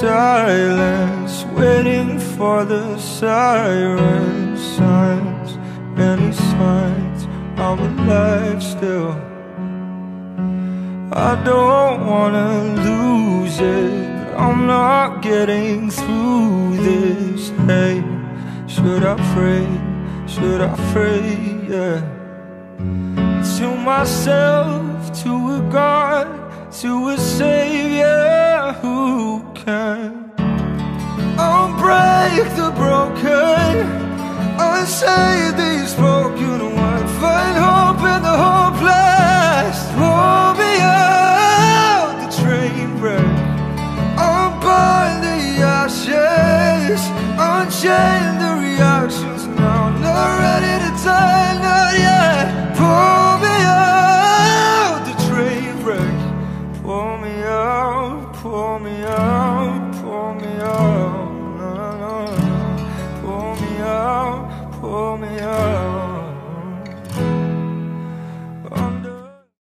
silence, waiting for the sirens. Signs, any signs I'm alive still. I don't wanna lose it, I'm not getting through this. Hey, should I pray, should I pray, yeah, to myself, to a God, to a Savior who can unbreak the broken, unsave these broken ones, find hope in the hopeless.